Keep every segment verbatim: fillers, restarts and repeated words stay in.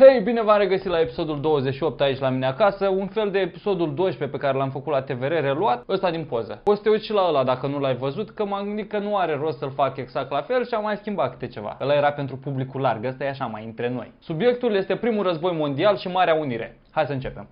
Hei, bine v-am regăsit la episodul douăzeci și opt aici la mine acasă, un fel de episodul doisprezece pe care l-am făcut la T V R reluat, ăsta din poză. O să te uiți și la ăla dacă nu l-ai văzut, că m-am gândit că nu are rost să-l fac exact la fel și am mai schimbat câte ceva. Ăla era pentru publicul larg, ăsta e așa mai între noi. Subiectul este primul război mondial și Marea Unire. Hai să începem.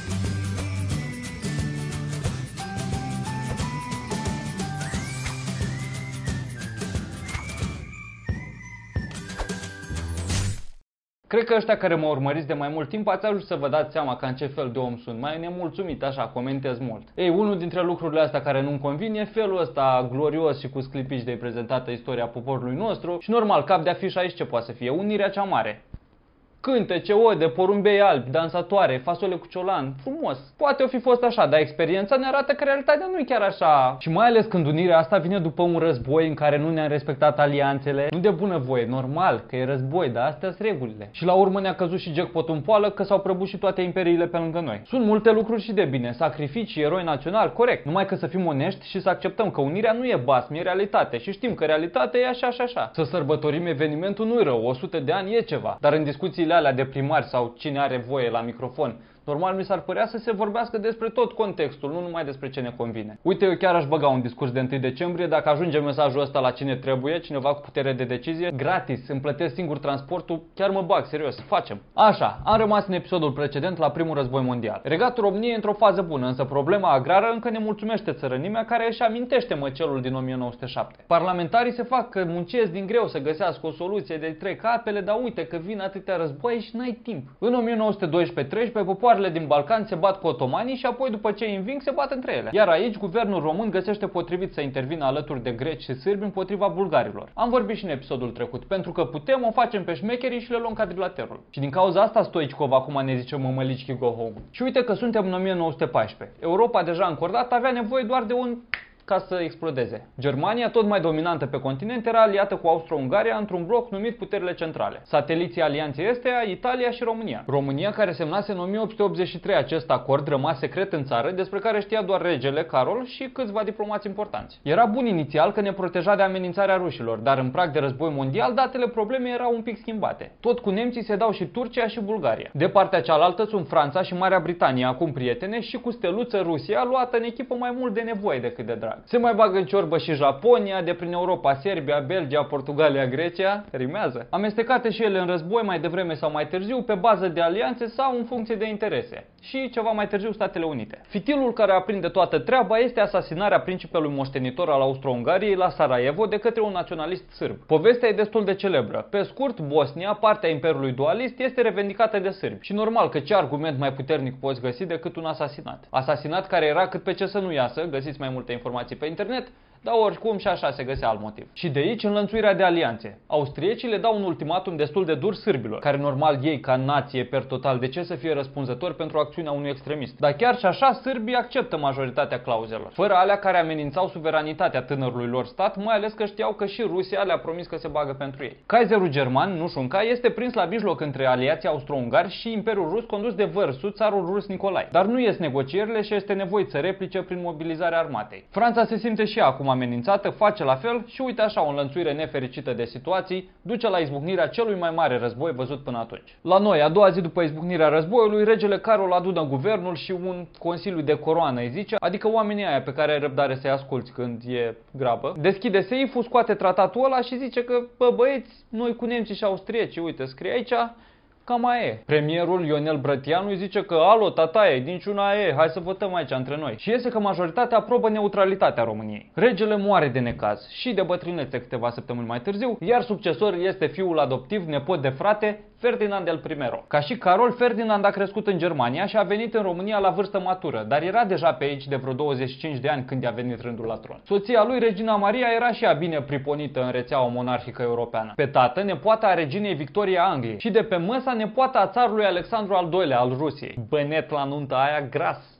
Cred că ăștia care mă urmăriți de mai mult timp ați ajuns să vă dați seama ca în ce fel de om sunt. Mai nemulțumit, așa, comentez mult. Ei, unul dintre lucrurile astea care nu-mi convine e felul ăsta glorios și cu sclipici de prezentată istoria poporului nostru și normal, cap de afiș aici ce poate să fie? Unirea cea mare. Cântece, ode, porumbei albi, dansatoare, fasole cu ciolan, frumos. Poate o fi fost așa, dar experiența ne arată că realitatea nu e chiar așa. Și mai ales când unirea asta vine după un război în care nu ne-am respectat alianțele. Nu de bunăvoie, normal, că e război, dar astea sunt regulile. Și la urmă ne-a căzut și jackpot-ul în poală că s-au prăbușit toate imperiile pe lângă noi. Sunt multe lucruri și de bine, sacrificii, eroi naționali, corect. Numai că să fim onești și să acceptăm că unirea nu e basm, e realitate. Și știm că realitatea e așa și așa. Să sărbătorim evenimentul nu-i rău, o sută de ani e ceva. Dar în discuțiile alea de primari sau cine are voie la microfon, normal mi s-ar părea să se vorbească despre tot contextul, nu numai despre ce ne convine. Uite, eu chiar aș băga un discurs de întâi decembrie, dacă ajunge mesajul ăsta la cine trebuie, cineva cu putere de decizie, gratis, îmi plătesc singur transportul, chiar mă bag, serios, facem. Așa, am rămas în episodul precedent la primul război mondial. Regatul României e într-o fază bună, însă problema agrară încă ne mulțumește țărănimea care își amintește măcelul din o mie nouă sute șapte. Parlamentarii se fac că muncesc din greu să găsească o soluție de trec apele, dar uite că vin atâtea războaie și n-ai timp. În o mie nouă sute doisprezece treisprezece popoarele din Balcani se bat cu otomanii și apoi după ce îi înving se bat între ele. Iar aici guvernul român găsește potrivit să intervină alături de greci și sârbi împotriva bulgarilor. Am vorbit și în episodul trecut. Pentru că putem, o facem pe șmecherii și le luăm cadrilaterul. Și din cauza asta Stoichkov acum ne zice mămălici go home. Și uite că suntem în o mie nouă sute paisprezece. Europa deja încordat avea nevoie doar de un ca să explodeze. Germania, tot mai dominantă pe continent, era aliată cu Austro-Ungaria într-un bloc numit Puterile Centrale. Sateliții alianței Estea, Italia și România. România, care semnase în o mie opt sute optzeci și trei acest acord rămas secret în țară, despre care știa doar regele Carol și câțiva diplomați importanți. Era bun inițial că ne proteja de amenințarea rușilor, dar în prag de război mondial datele problemei erau un pic schimbate. Tot cu nemții se dau și Turcia și Bulgaria. De partea cealaltă sunt Franța și Marea Britanie, acum prietene, și cu steluță Rusia, luată în echipă mai mult de nevoie decât de drag. Se mai bagă în ciorbă și Japonia, de prin Europa, Serbia, Belgia, Portugalia, Grecia, rimează. Amestecate și ele în război mai devreme sau mai târziu pe bază de alianțe sau în funcție de interese. Și ceva mai târziu Statele Unite. Fitilul care aprinde toată treaba este asasinarea principelui moștenitor al Austro-Ungariei la Sarajevo de către un naționalist sârb. Povestea e destul de celebră. Pe scurt, Bosnia, partea imperiului dualist, este revendicată de sârbi. Și normal că ce argument mai puternic poți găsi decât un asasinat. Asasinat care era cât pe ce să nu iasă, găsiți mai multe informații pe internet, dar oricum și așa se găsea alt motiv. Și de aici înlănțuirea de alianțe. Austriecii le dau un ultimatum destul de dur sârbilor, care normal ei ca nație per total de ce să fie răspunzători pentru acțiunea unui extremist. Dar chiar și așa sârbii acceptă majoritatea clauzelor, fără alea care amenințau suveranitatea tânărului lor stat, mai ales că știau că și Rusia le-a promis că se bagă pentru ei. Kaiserul german, Nușunca, este prins la mijloc între aliații austro-ungari și Imperiul Rus condus de vărsul țarul rus Nicolae. Dar nu ies negocierile și este nevoit să replice prin mobilizarea armatei. Franța se simte și acum amenințată, face la fel și uite așa o înlănțuire nefericită de situații duce la izbucnirea celui mai mare război văzut până atunci. La noi, a doua zi după izbucnirea războiului, regele Carol adună guvernul și un consiliu de coroană, îi zice, adică oamenii aia pe care ai răbdare să-i asculți când e grabă. Deschide seiful, scoate tratatul ăla și zice că, bă băieți, noi cu nemții și austriecii, uite, scrie aici, cam mai e. Premierul Ionel Brătianu îi zice că, alo, tataie, niciuna e, hai să votăm aici între noi. Și iese că majoritatea aprobă neutralitatea României. Regele moare de necaz și de bătrânețe câteva săptămâni mai târziu, iar succesorul este fiul adoptiv, nepot de frate, Ferdinand el Primero. Ca și Carol, Ferdinand a crescut în Germania și a venit în România la vârstă matură, dar era deja pe aici de vreo douăzeci și cinci de ani când i-a venit rândul la tron. Soția lui, Regina Maria, era și ea bine priponită în rețeaua monarhică europeană. Pe tată, nepoata a reginei Victoria Angliei și de pe măsa nepoata a țarului Alexandru al doilea al Rusiei. Bănet la nunta aia gras.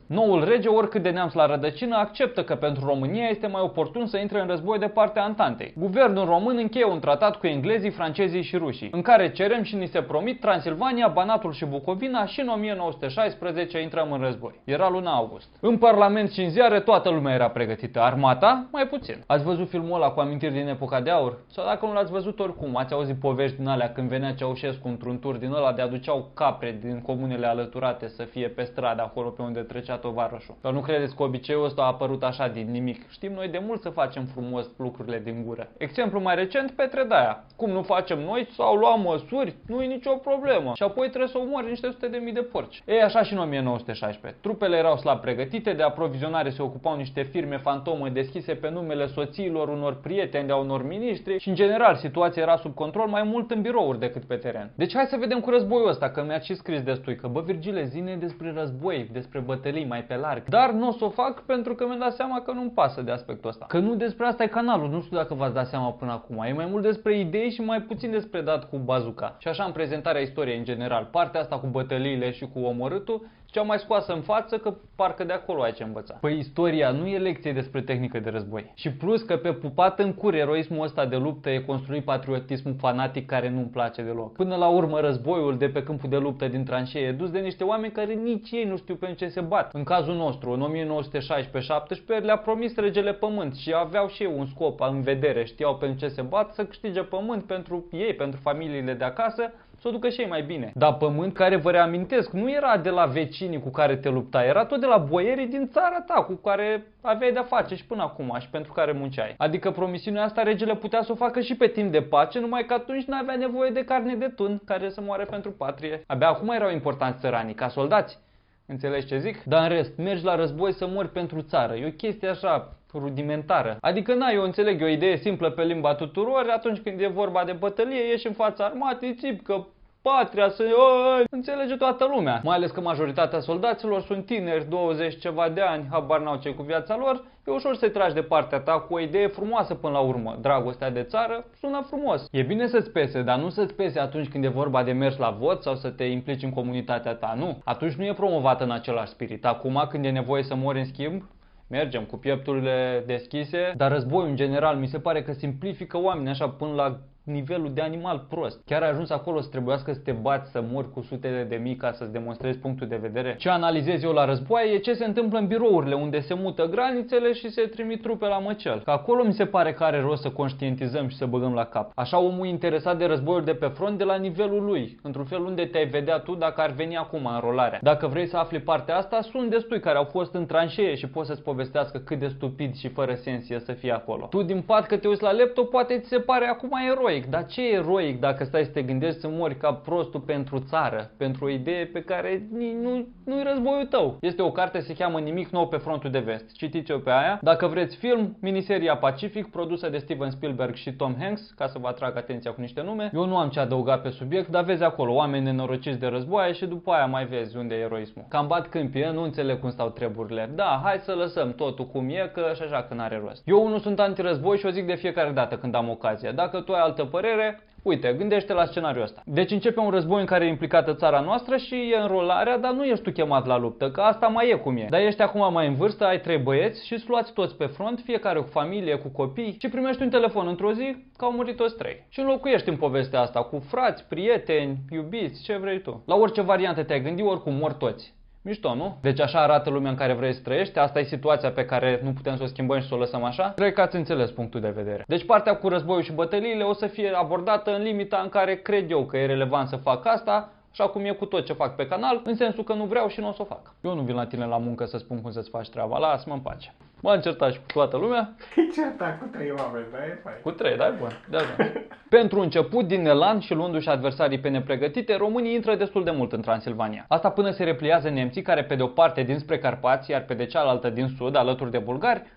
Noul rege, oricât de neamț la rădăcină, acceptă că pentru România este mai oportun să intre în război de partea Antantei. Guvernul român încheie un tratat cu englezii, francezii și rușii, în care cerem și ni se promit Transilvania, Banatul și Bucovina și în o mie nouă sute șaisprezece intrăm în război. Era luna august. În Parlament și în ziare toată lumea era pregătită. Armata, mai puțin. Ați văzut filmul ăla cu amintiri din epoca de aur? Sau dacă nu l-ați văzut oricum, ați auzit povești din alea când venea Ceaușescu într-un tur din ăla de aduceau capre din comunele alăturate să fie pe stradă acolo pe unde trecea tovarășul. Dar nu credeți că obiceiul ăsta a apărut așa din nimic. Știm noi de mult să facem frumos lucrurile din gură. Exemplu mai recent, Petre Daia. Cum nu facem noi, s-au luat măsuri, nu e nicio problemă. Și apoi trebuie să omori niște sute de mii de porci. Ei, așa și în o mie nouă sute șaisprezece. Trupele erau slab pregătite, de aprovizionare se ocupau niște firme fantomă deschise pe numele soțiilor unor prieteni de a unor miniștri și în general situația era sub control mai mult în birouri decât pe teren. Deci hai să vedem cu războiul ăsta, că mi-a și scris destui că bă Virgile, zine despre război, despre bătălii mai pe larg. Dar nu o să o fac pentru că mi-am dat seama că nu-mi pasă de aspectul ăsta. Că nu despre asta e canalul, nu știu dacă v-ați dat seama până acum. E mai mult despre idei și mai puțin despre dat cu bazuca. Și așa în prezentarea istoriei în general, partea asta cu bătăliile și cu omorâtul, cea mai scoasă în față că parcă de acolo ai ce învăța. Păi istoria nu e lecție despre tehnică de război. Și plus că pe pupat în cur eroismul ăsta de luptă e construit patriotismul fanatic care nu-mi place deloc. Până la urmă războiul de pe câmpul de luptă din tranșee e dus de niște oameni care nici ei nu știu pe ce se bat. În cazul nostru, în o mie nouă sute șaisprezece șaptesprezece le-a promis regele pământ și aveau și ei un scop în vedere, știau pe ce se bat, să câștige pământ pentru ei, pentru familiile de acasă, să o ducă și ei mai bine. Dar pământ care, vă reamintesc, nu era de la vecinii cu care te luptai, era tot de la boierii din țara ta cu care aveai de-a face și până acum și pentru care munceai. Adică promisiunea asta regele putea să o facă și pe timp de pace, numai că atunci nu avea nevoie de carne de tun care să moare pentru patrie. Abia acum erau importanți țăranii, ca soldați. Înțelegi ce zic? Dar în rest, mergi la război să mori pentru țară. E o chestie așa rudimentară. Adică, na, eu înțeleg, e o idee simplă pe limba tuturor, atunci când e vorba de bătălie, ieși în fața armatei, țip că patria să... Oi, înțelege toată lumea. Mai ales că majoritatea soldaților sunt tineri, douăzeci ceva de ani, habar n-au ce cu viața lor. E ușor să-i tragi de partea ta cu o idee frumoasă până la urmă. Dragostea de țară sună frumos. E bine să-ți pese, dar nu să-ți pese atunci când e vorba de mers la vot sau să te implici în comunitatea ta. Nu. Atunci nu e promovată în același spirit. Acum, când e nevoie să mori în schimb, mergem cu piepturile deschise, dar războiul în general mi se pare că simplifică oamenii așa până la nivelul de animal prost. Chiar ai ajuns acolo să trebuiască să te bați, să mori cu sutele de mii ca să-ți demonstrezi punctul de vedere. Ce analizez eu la războaie e ce se întâmplă în birourile unde se mută granițele și se trimit trupe la măcel. Că acolo mi se pare că are rost să conștientizăm și să băgăm la cap. Așa omul interesat de războiul de pe front de la nivelul lui. Într-un fel unde te-ai vedea tu dacă ar veni acum înrolarea. Dacă vrei să afli partea asta, sunt destui care au fost în tranșee și pot să-ți povestească cât de stupid și fără sens e să fii acolo. Tu din pat că te uiți la laptop poate ți se pare acum eroi. Dar ce e eroic dacă stai să te gândești să mori ca prostul pentru țară, pentru o idee pe care nu, nu-i războiul tău? Este o carte, se cheamă Nimic nou pe frontul de vest. Citiți-o pe aia. Dacă vreți film, miniseria Pacific, produsă de Steven Spielberg și Tom Hanks, ca să vă atrag atenția cu niște nume. Eu nu am ce adăuga pe subiect, dar vezi acolo oameni nenorociți de războaie și după aia mai vezi unde e eroismul. Cam bat câmpie, nu înțeleg cum stau treburile. Da, hai să lăsăm totul cum e, că și așa că n-are rost. Eu unul sunt antirăzboi și o zic de fiecare dată când am ocazia. Dacă tu ai altă părere, uite, gândește la scenariul ăsta. Deci începe un război în care e implicată țara noastră și e înrolarea, dar nu ești tu chemat la luptă, că asta mai e cum e. Dar ești acum mai în vârstă, ai trei băieți și îți luați toți pe front, fiecare cu familie, cu copii și primești un telefon într-o zi că au murit toți trei. Și înlocuiești în povestea asta cu frați, prieteni, iubiți, ce vrei tu. La orice variantă te-ai gândit, oricum mor toți. Mișto, nu? Deci așa arată lumea în care vrei să trăiești, asta e situația pe care nu putem să o schimbăm și să o lăsăm așa. Cred că ați înțeles punctul de vedere. Deci partea cu războiul și bătăliile o să fie abordată în limita în care cred eu că e relevant să fac asta, așa cum e cu tot ce fac pe canal, în sensul că nu vreau și nu o să o fac. Eu nu vin la tine la muncă să spun cum să-ți faci treaba, lasă-mă în pace. M-am certat și cu toată lumea. Îi certat cu trei oameni, da, e fain. Cu trei, da, e bun. De Pentru început, din elan și luându-și adversarii pe nepregătite, românii intră destul de mult în Transilvania. Asta până se repliază nemții care pe de o parte dinspre Carpați, iar pe de cealaltă din sud, alături de bulgari,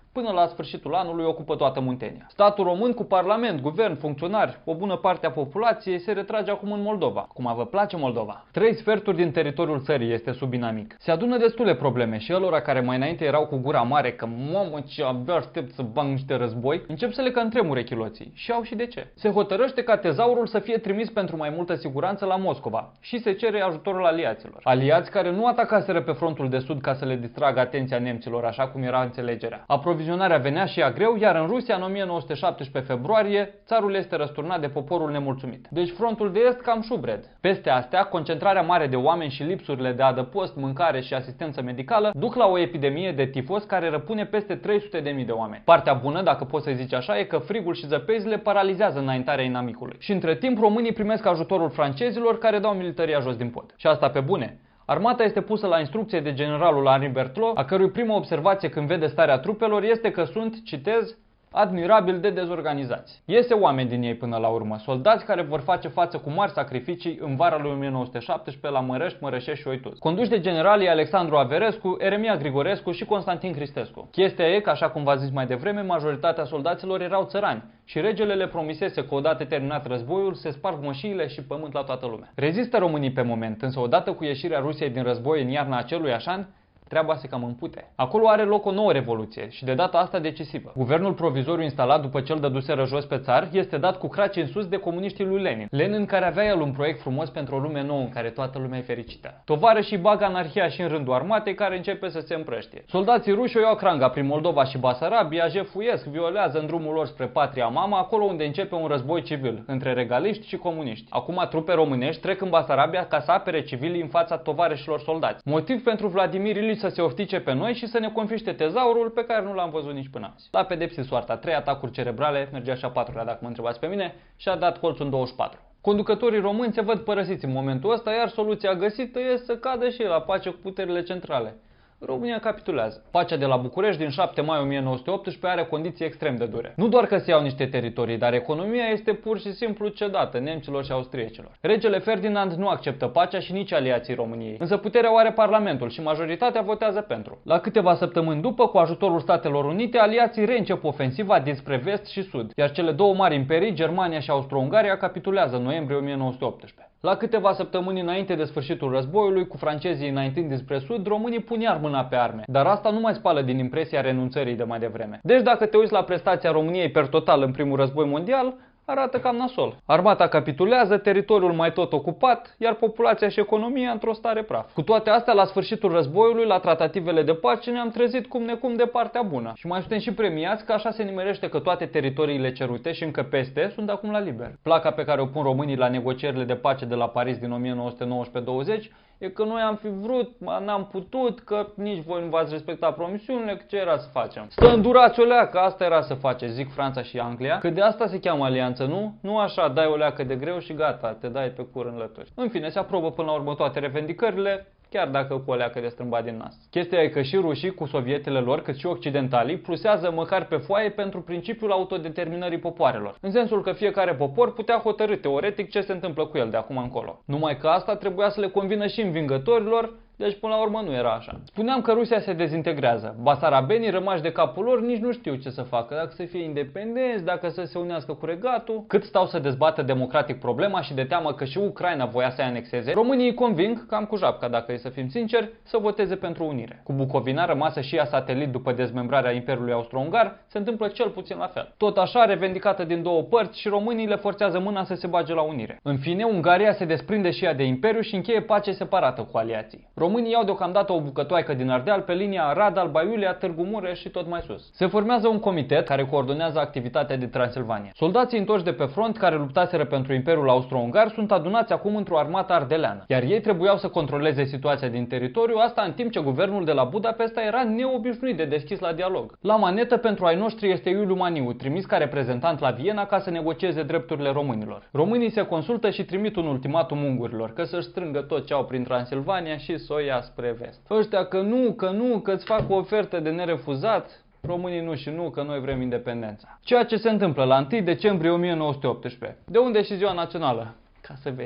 Până la sfârșitul anului ocupă toată Muntenia. Statul român cu parlament, guvern, funcționari, o bună parte a populației se retrage acum în Moldova. Cum vă place Moldova? Trei sferturi din teritoriul țării este sub inamic. Se adună destule probleme și ălora care mai înainte erau cu gura mare că mamă ce abia aștept să bag niște război, încep să le cantremure chiloții. Și au și de ce. Se hotărăște ca tezaurul să fie trimis pentru mai multă siguranță la Moscova și se cere ajutorul aliaților. Aliați care nu atacaseră pe frontul de sud ca să le distragă atenția nemților, așa cum era înțelegerea. Aprovizionarea venea și ea greu, iar în Rusia, în o mie nouă sute șaptesprezece februarie, țarul este răsturnat de poporul nemulțumit. Deci frontul de est cam șubred. Peste astea, concentrarea mare de oameni și lipsurile de adăpost, mâncare și asistență medicală duc la o epidemie de tifos care răpune peste trei sute de mii de oameni. Partea bună, dacă poți să zici așa, e că frigul și zăpezile paralizează înaintarea inamicului. Și între timp, românii primesc ajutorul francezilor care dau militaria jos din pod. Și asta pe bune. Armata este pusă la instrucție de generalul Henri Berthelot, a cărui primă observație când vede starea trupelor este că sunt, citez, admirabil de dezorganizați. Iese oameni din ei până la urmă, soldați care vor face față cu mari sacrificii în vara lui o mie nouă sute șaptesprezece la Mărăști, Mărășești și Oituz, conduși de generalii Alexandru Averescu, Eremia Grigorescu și Constantin Cristescu. Chestia e că, așa cum v-a zis mai devreme, majoritatea soldaților erau țărani și regele le promisese că odată terminat războiul se sparg mășiile și pământ la toată lumea. Rezistă românii pe moment, însă odată cu ieșirea Rusiei din război în iarna aceluiași an, treaba se cam împute. Acolo are loc o nouă revoluție și de data asta decisivă. Guvernul provizoriu instalat după ce îl dăduseră jos pe țar este dat cu craci în sus de comuniștii lui Lenin. Lenin care avea el un proiect frumos pentru o lume nouă în care toată lumea e fericită. Tovară și bagă anarhia și în rândul armatei care începe să se împrăștie. Soldații ruși o iau cranga prin Moldova și Basarabia, jefuiesc, violează în drumul lor spre patria mama, acolo unde începe un război civil între regaliști și comuniști. Acum trupe românești trec în Basarabia ca să apere civilii în fața tovarășilor soldați. Motiv pentru Vladimir Ilici să se oftice pe noi și să ne confiște tezaurul pe care nu l-am văzut nici până azi. L-a pedepsit soarta, trei atacuri cerebrale, mergea și a patrulea dacă mă întrebați pe mine, și a dat colțul în douăzeci și patru. Conducătorii români se văd părăsiți în momentul ăsta, iar soluția găsită este să cadă și la pace cu puterile centrale. România capitulează. Pacea de la București din șapte mai o mie nouă sute optsprezece are condiții extrem de dure. Nu doar că se iau niște teritorii, dar economia este pur și simplu cedată nemților și austriecilor. Regele Ferdinand nu acceptă pacea și nici aliații României, însă puterea o are Parlamentul și majoritatea votează pentru. La câteva săptămâni după, cu ajutorul Statelor Unite, aliații reîncep ofensiva dinspre vest și sud, iar cele două mari imperii, Germania și Austro-Ungaria, capitulează în noiembrie o mie nouă sute optsprezece. La câteva săptămâni înainte de sfârșitul războiului, cu francezii înaintind dinspre sud, românii pun iar mâna pe arme. Dar asta nu mai spală din impresia renunțării de mai devreme. Deci dacă te uiți la prestația României per total în primul război mondial, arată cam nasol. Armata capitulează, teritoriul mai tot ocupat, iar populația și economia într-o stare praf. Cu toate astea, la sfârșitul războiului, la tratativele de pace, ne-am trezit cum necum de partea bună. Și mai suntem și premiați că așa se nimerește că toate teritoriile cerute și încă peste sunt acum la liber. Placa pe care o pun românii la negocierile de pace de la Paris din o mie nouă sute nouăsprezece douăzeci e că noi am fi vrut, n-am putut, că nici voi nu v-ați respectat promisiunile, că ce era să facem? Stă îndurați o leacă, asta era să face, zic Franța și Anglia, că de asta se cheamă alianță, nu? Nu așa, dai o leacă de greu și gata, te dai pe cur în lături. În fine, se aprobă până la urmă toate revendicările, chiar dacă cu o leacă de strâmbat din nas. Chestia e că și rușii, cu sovietele lor, cât și occidentalii, plusează măcar pe foaie pentru principiul autodeterminării popoarelor. În sensul că fiecare popor putea hotărî teoretic ce se întâmplă cu el de acum încolo. Numai că asta trebuia să le convină și învingătorilor, deci până la urmă nu era așa. Spuneam că Rusia se dezintegrează. Basarabenii rămași de capul lor nici nu știu ce să facă, dacă să fie independenți, dacă să se unească cu regatul. Cât stau să dezbată democratic problema și de teamă că și Ucraina voia să-i anexeze, românii îi conving, cam cu japca dacă e să fim sinceri, să voteze pentru unire. Cu Bucovina, rămasă și ea satelit după dezmembrarea Imperiului Austro-Ungar, se întâmplă cel puțin la fel. Tot așa, revendicată din două părți și românii le forțează mâna să se bage la unire. În fine, Ungaria se desprinde și ea de imperiu și încheie pace separată cu aliații. Românii iau deocamdată o bucătoaică din Ardeal pe linia Arad, Alba Iulia, Târgu Mureș și tot mai sus. Se formează un comitet care coordonează activitatea din Transilvania. Soldații întorși de pe front care luptaseră pentru Imperiul Austro-Ungar sunt adunați acum într-o armată ardeleană, iar ei trebuiau să controleze situația din teritoriu, asta în timp ce guvernul de la Budapesta era neobișnuit de deschis la dialog. La manetă pentru ai noștri este Iuliu Maniu, trimis ca reprezentant la Viena ca să negocieze drepturile românilor. Românii se consultă și trimit un ultimatum ungurilor, că să-și strângă tot ce au prin Transilvania și să o ia spre vest. Ăștia că nu, că nu, că îți fac o ofertă de nerefuzat, românii nu și nu, că noi vrem independența. Ceea ce se întâmplă la întâi decembrie o mie nouă sute optsprezece. De unde și ziua națională? Ca să vezi.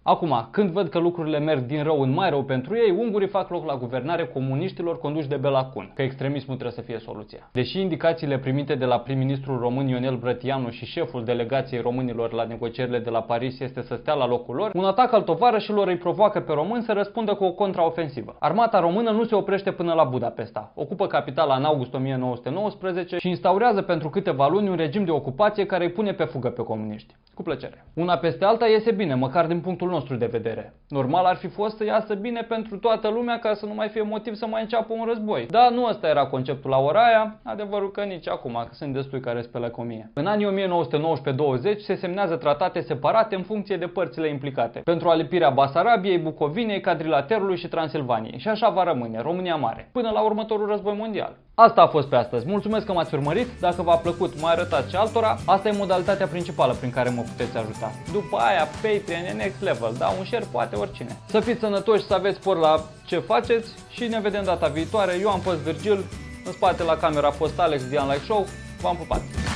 Acum, când văd că lucrurile merg din rău în mai rău pentru ei, ungurii fac loc la guvernare comuniștilor conduși de Bela Kun, că extremismul trebuie să fie soluția. Deși indicațiile primite de la prim-ministrul român Ionel Brătianu și șeful delegației românilor la negocierile de la Paris este să stea la locul lor, un atac al tovarășilor îi provoacă pe români să răspundă cu o contraofensivă. Armata română nu se oprește până la Budapesta, ocupă capitala în august o mie nouă sute nouăsprezece și instaurează pentru câteva luni un regim de ocupație care îi pune pe fugă pe comuniști. Cu plăcere. Una peste alta iese bine, măcar din punctul nostru de vedere. Normal ar fi fost să iasă bine pentru toată lumea ca să nu mai fie motiv să mai înceapă un război. Dar nu ăsta era conceptul la ora aia, adevărul că nici acum, că sunt destui care spelă cu mie. În anii o mie nouă sute nouăsprezece douăzeci se semnează tratate separate în funcție de părțile implicate, pentru alipirea Basarabiei, Bucovinei, Cadrilaterului și Transilvaniei. Și așa va rămâne, România Mare, până la următorul război mondial. Asta a fost pe astăzi. Mulțumesc că m-ați urmărit. Dacă v-a plăcut, mai arătați și altora. Asta e modalitatea principală prin care mă puteți ajuta. După aia, Patreon e next level, da, un share poate oricine. Să fiți sănătoși, să aveți spor la ce faceți și ne vedem data viitoare. Eu am fost Virgil, în spate la camera a fost Alex, Dian Live Show. V-am pupat!